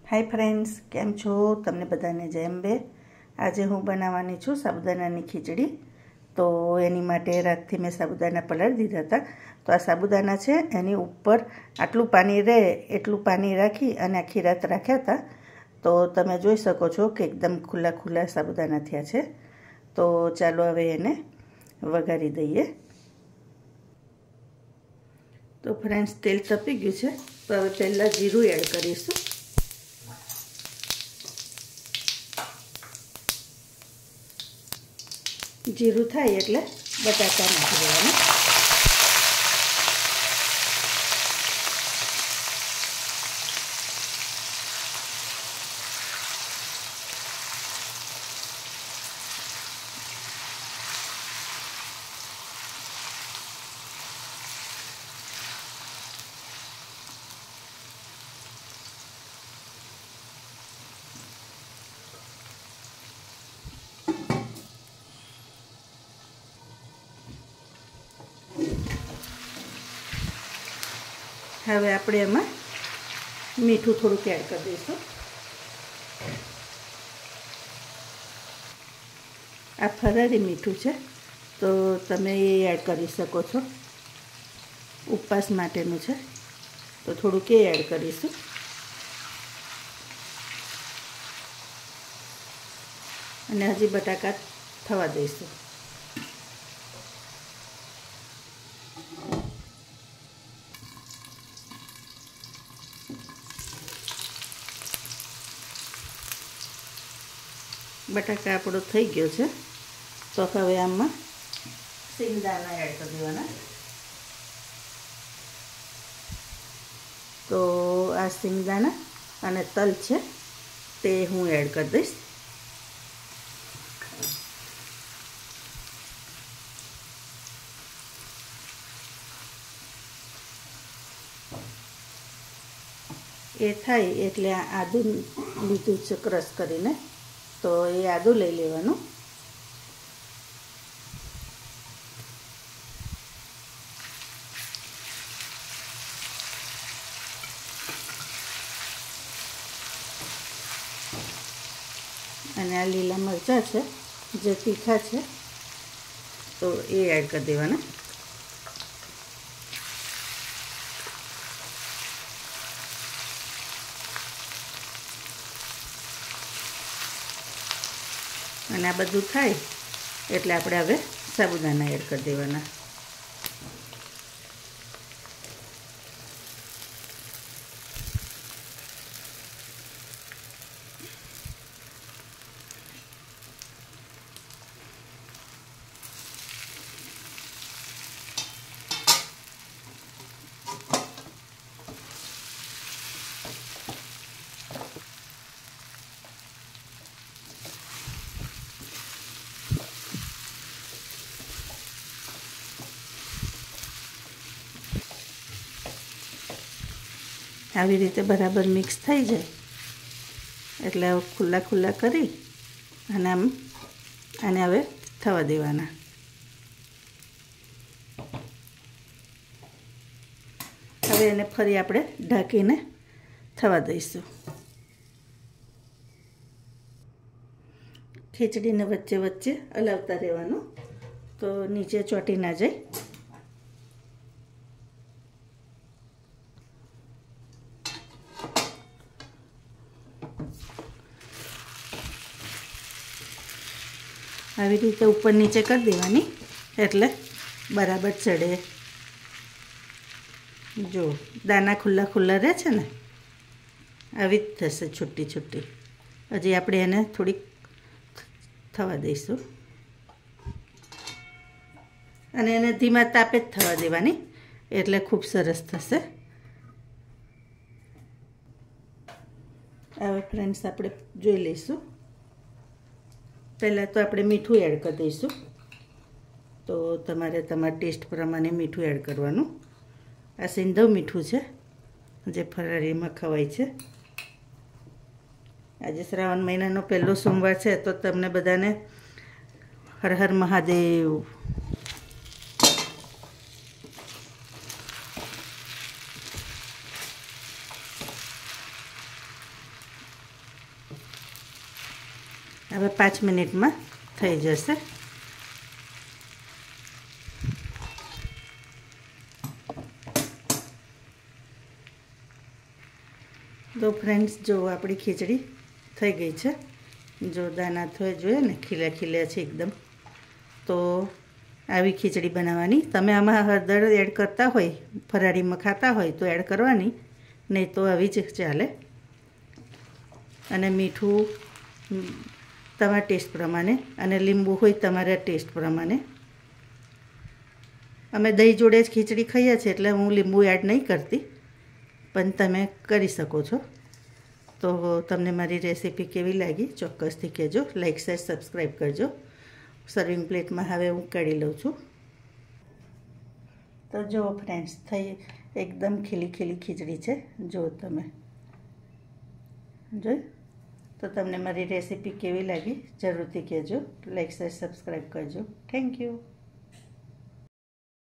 Hi friends, केम छो? तमने बधाने जय अंबे। आज हूँ बनावानी छूँ साबुदानानी खीचड़ी। तो एनी माटे रातथी मैं साबुदाना पलाળી दीधा था। तो आ साबुदाना छे एनी उपर आटलू पानी रहे एटलू पानी राखी अने आखी रात राख्या था। तो तमे जोई शको छो कि एकदम खुला खुला साबुदाना थया छे। तो चालो हवे एने वघारी दईए। तो फ्रेंड्स, तेल तपी गयुं छे। तो हवे पहेला जीरुं एड करीशुं। जीरुं थाय एटले बटाटा नाखी देवाना। हवे आपणे एमां मीठुं थोड़ुंक एड करी दईशुं। आ फरारी मीठुं छे, तो तमे ए एड करी शको छो। उपवास माटेनुं छे, तो थोड़ुंक ए एड करीशुं। अने हजी बटाका थवा दईशुं। बटाका आपणो थई गयो छे। तो हवे आमां सिंगदाणा एड कर देवाना। तो आ सिंगदाणा अने तल छे ते हूँ एड कर दईश। ए थाय एटले आदू लीधुं छे क्रश करीने। तो ये आदू लई लेवानुं। अने आ लीला मरचा छे जे तीखा छे, तो ये एड कर देवाना। अने आ बधुं थाय एटले आपणे हवे साबुदाना एड कर देवाना। આવી રીતે બરાબર મિક્સ થઈ જાય એટલે ખુલ્લા ખુલ્લા કરી અને આને હવે થવા દેવાના। હવે એને ફરી આપણે ઢાંકીને થવા દઈશું। ખીચડીને વચ્ચે વચ્ચે હલાવતા રહેવાનું, તો નીચે ચોંટી ના જાય। આવી રીતે ઉપર નીચે કરી દેવાની એટલે બરાબર ચડે। જો દાના ખુલ્લા ખુલ્લા રહે છે ને, આવી જ થશે છૂટી છૂટી। હજી આપણે એને થોડીક થવા દઈશું અને એને ધીમા તાપે જ થવા દેવાની એટલે ખૂબ સરસ થશે। હવે ફ્રેન્ડ્સ, આપણે જોઈ લઈશું। पहला तो આપણે મીઠું એડ કરી દઈશું। તો તમારે તમારા ટેસ્ટ પ્રમાણે મીઠું એડ કરવાનું। આ સિંધવ મીઠું છે જે ફરારીમાં ખવાય છે। આજે શ્રાવણ મહિનાનો પહેલો સોમવાર છે, તો તમને બધાને હર હર મહાદેવ। હવે 5 મિનિટમાં થઈ જશે. તો ફ્રેન્ડ્સ, જો આપણી ખીચડી થઈ ગઈ છે. જો દાના જોઈએ ને ખીલા ખીલ્યા છે એકદમ. તો આવી ખીચડી બનાવવાની. તમે આમાં હળદર એડ કરતા હોય, ફરાળીમાં ખાતા હોય તો એડ કરવાની, નહીં તો આવી જ ચાલે. અને મીઠું તમારા ટેસ્ટ પ્રમાણે, અને લીંબુ હોય તમારા ટેસ્ટ પ્રમાણે. અમે દહીં જોડે જ ખીચડી ખાઈએ છીએ એટલે હું લીંબુ એડ નહીં કરતી, પણ તમે કરી શકો છો. તો તમને મારી રેસીપી કેવી લાગી ચોક્કસથી કહેજો. લાઈક, શેર, સબસ્ક્રાઈબ કરજો. સર્વિંગ પ્લેટમાં હવે હું કાઢી લઉં છું. તો જો ફ્રેન્ડ્સ, થઈ એકદમ ખીલી ખીલી ખીચડી છે. જો તમે જોઈ. તો તમને મારી રેસીપી કેવી લાગી જરૂરથી કહેજો. લાઈક, શેર, સબસ્ક્રાઈબ કરજો. Thank you.